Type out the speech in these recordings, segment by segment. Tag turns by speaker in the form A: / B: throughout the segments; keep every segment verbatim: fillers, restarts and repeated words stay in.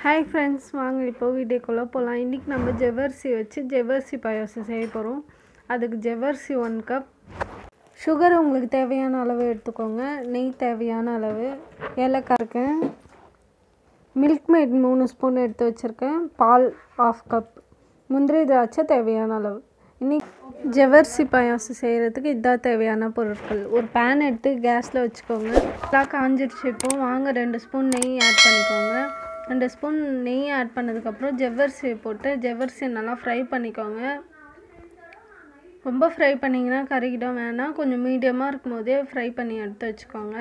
A: Hi friends, வாங்க இப்போ வீடியோக்குள்ளே போகலாம். இன்றைக்கி நம்ம ஜவ்வரிசி வச்சு ஜவ்வரிசி பாயாசம் செய்ய போகிறோம். அதுக்கு ஜவ்வரிசி ஒன் கப், சுகர் உங்களுக்கு தேவையான அளவு எடுத்துக்கோங்க, நெய் தேவையான அளவு, ஏலக்காய் இருக்கேன், மில்க் மேட் மூணு ஸ்பூன் எடுத்து வச்சுருக்கேன், பால் ஆஃப் கப், முந்திரி திராட்சை தேவையான அளவு. இன்றைக்கி ஜவ்வரிசி பாயாசம் செய்கிறதுக்கு இதான் தேவையான பொருட்கள். ஒரு பேன் எடுத்து கேஸில் வச்சுக்கோங்க. நல்லா காஞ்சிடுச்சு. இப்போது வாங்க ரெண்டு ஸ்பூன் நெய் ஆட் பண்ணிக்கோங்க. ரெண்டு ஸ்பூன் நெய் ஆட் பண்ணதுக்கப்புறம் ஜவ்வரிசியை போட்டு ஜவ்வரிசியை நல்லா ஃப்ரை பண்ணிக்கோங்க. ரொம்ப ஃப்ரை பண்ணிங்கன்னா கறிக்கிடும், வேணாம். கொஞ்சம் மீடியமாக இருக்கும் போதே ஃப்ரை பண்ணி எடுத்து வச்சுக்கோங்க.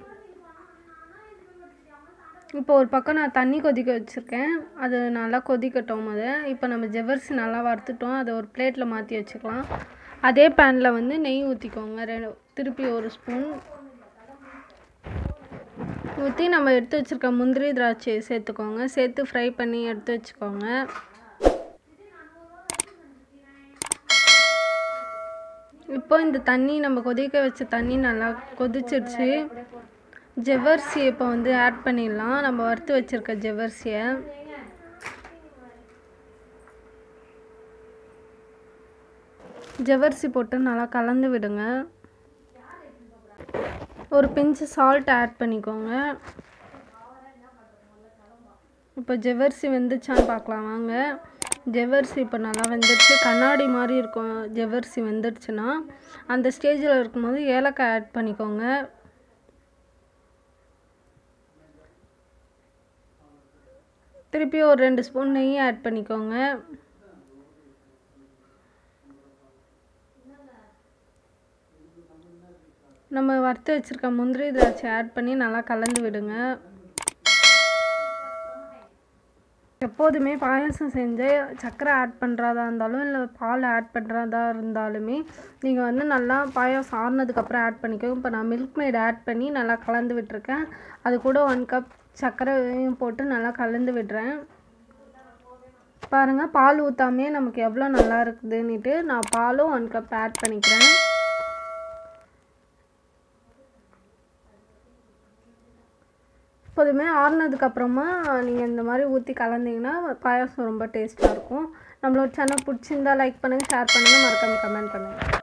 A: இப்போ ஒரு பக்கம் நான் தண்ணி கொதிக்க வச்சுருக்கேன், அது நல்லா கொதிக்கட்டும். போது இப்போ நம்ம ஜவ்வரிசி நல்லா வறுத்துட்டோம், அதை ஒரு பிளேட்டில் மாற்றி வச்சுக்கலாம். அதே பேனில் வந்து நெய் ஊற்றிக்கோங்க. ரெண்டு திருப்பி ஒரு ஸ்பூன் ஊற்றி நம்ம எடுத்து வச்சுருக்க முந்திரி திராட்சையை சேர்த்துக்கோங்க. சேர்த்து ஃப்ரை பண்ணி எடுத்து வச்சுக்கோங்க. இப்போ இந்த தண்ணி, நம்ம கொதிக்க வச்ச தண்ணி நல்லா கொதிச்சிடுச்சு. ஜவ்வரிசி இப்போ வந்து ஆட் பண்ணிடலாம். நம்ம வறுத்து வச்சுருக்க ஜவ்வரிசியை ஜவ்வரிசி போட்டு நல்லா கலந்து விடுங்க. ஒரு பிஞ்சு சால்ட் ஆட் பண்ணிக்கோங்க. இப்போ ஜவ்வரிசி வெந்துச்சான்னு பார்க்கலாம் வாங்க. ஜவ்வரிசி இப்போ நல்லா வெந்துடுச்சு, கண்ணாடி மாதிரி இருக்கும். ஜவ்வரிசி வெந்துடுச்சுன்னா அந்த ஸ்டேஜில் இருக்கும்போது ஏலக்காய் ஆட் பண்ணிக்கோங்க. திருப்பி ஒரு ரெண்டு ஸ்பூன் நெய் ஆட் பண்ணிக்கோங்க. நம்ம வறுத்து வச்சுருக்க முந்திரி திராட்சை ஆட் பண்ணி நல்லா கலந்து விடுங்க. எப்போதுமே பாயாசம் செஞ்சு சர்க்கரை ஆட் பண்ணுறதா இருந்தாலும் இல்லை பால் ஆட் பண்ணுறதா இருந்தாலுமே நீங்கள் வந்து நல்லா பாயாசம் ஆறுனதுக்கப்புறம் ஆட் பண்ணிக்கோங்க. இப்போ நான் மில்க் மேட் ஆட் பண்ணி நல்லா கலந்து விட்டுருக்கேன். அது கூட ஒன் கப் சர்க்கரையும் போட்டு நல்லா கலந்து விடுறேன். பாருங்கள், பால் ஊற்றாமே நமக்கு எவ்வளோ நல்லா இருக்குதுன்னுட்டு நான் பாலும் ஒன் கப் ஆட் பண்ணிக்கிறேன். எப்போதுமே ஆறுனதுக்கப்புறமா நீங்கள் இந்த மாதிரி ஊற்றி கலந்தீங்கன்னா பாயாசம் ரொம்ப டேஸ்ட்டாக இருக்கும். நம்மளோட சேனல் பிடிச்சிருந்தா லைக் பண்ணுங்கள், ஷேர் பண்ணுங்கள், மறக்காமல் கமெண்ட் பண்ணுங்கள்.